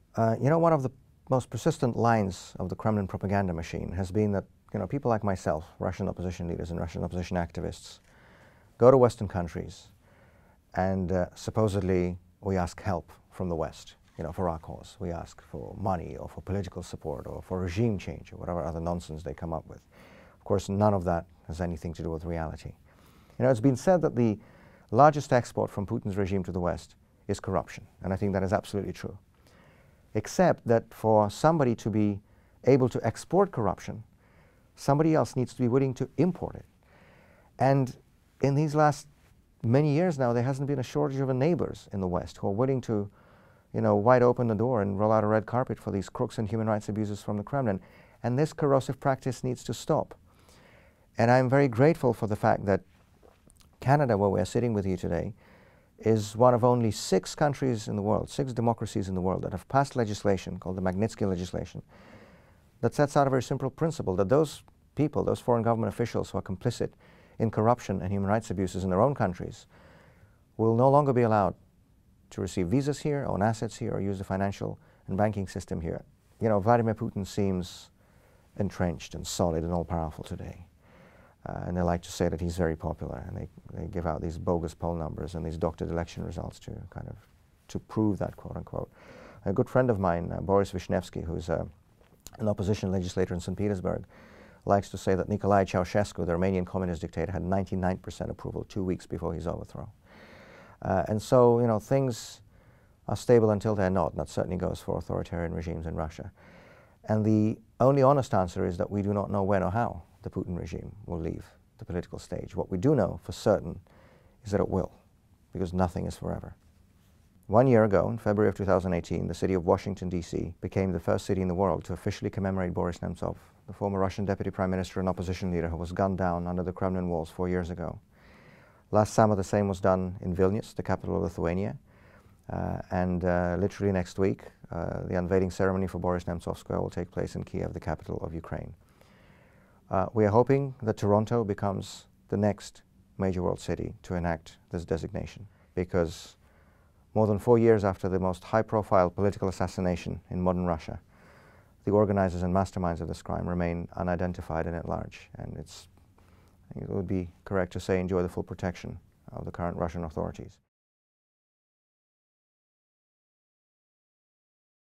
One of the most persistent lines of the Kremlin propaganda machine has been that, people like myself, Russian opposition leaders and Russian opposition activists, go to Western countries and supposedly we ask help from the West, for our cause. We ask for money or for political support or for regime change or whatever other nonsense they come up with. Of course, none of that has anything to do with reality. It's been said that the largest export from Putin's regime to the West is corruption, and I think that is absolutely true. Except that for somebody to be able to export corruption, somebody else needs to be willing to import it. And in these last many years now, there hasn't been a shortage of enablers in the West who are willing to, wide open the door and roll out a red carpet for these crooks and human rights abusers from the Kremlin. And this corrosive practice needs to stop. And I'm very grateful for the fact that Canada, where we're sitting with you today, is one of only 6 countries in the world, 6 democracies in the world that have passed legislation called the Magnitsky legislation that sets out a very simple principle that those people, those foreign government officials who are complicit in corruption and human rights abuses in their own countries will no longer be allowed to receive visas here, own assets here, or use the financial and banking system here. Vladimir Putin seems entrenched and solid and all-powerful today. And they like to say that he's very popular, and they give out these bogus poll numbers and these doctored election results to prove that, quote unquote. A good friend of mine, Boris Nemtsov, who's an opposition legislator in St. Petersburg, likes to say that Nicolae Ceausescu, the Romanian communist dictator, had 99% approval 2 weeks before his overthrow. And so, things are stable until they're not, and that certainly goes for authoritarian regimes in Russia. And the only honest answer is that we do not know when or how the Putin regime will leave the political stage. What we do know for certain is that it will, because nothing is forever. 1 year ago, in February of 2018, the city of Washington, D.C. became the first city in the world to officially commemorate Boris Nemtsov, the former Russian deputy prime minister and opposition leader who was gunned down under the Kremlin walls 4 years ago. Last summer, the same was done in Vilnius, the capital of Lithuania, and literally next week, the unveiling ceremony for Boris Nemtsov Square will take place in Kiev, the capital of Ukraine. We are hoping that Toronto becomes the next major world city to enact this designation, because more than 4 years after the most high-profile political assassination in modern Russia, the organizers and masterminds of this crime remain unidentified and at large, and it would be correct to say enjoy the full protection of the current Russian authorities.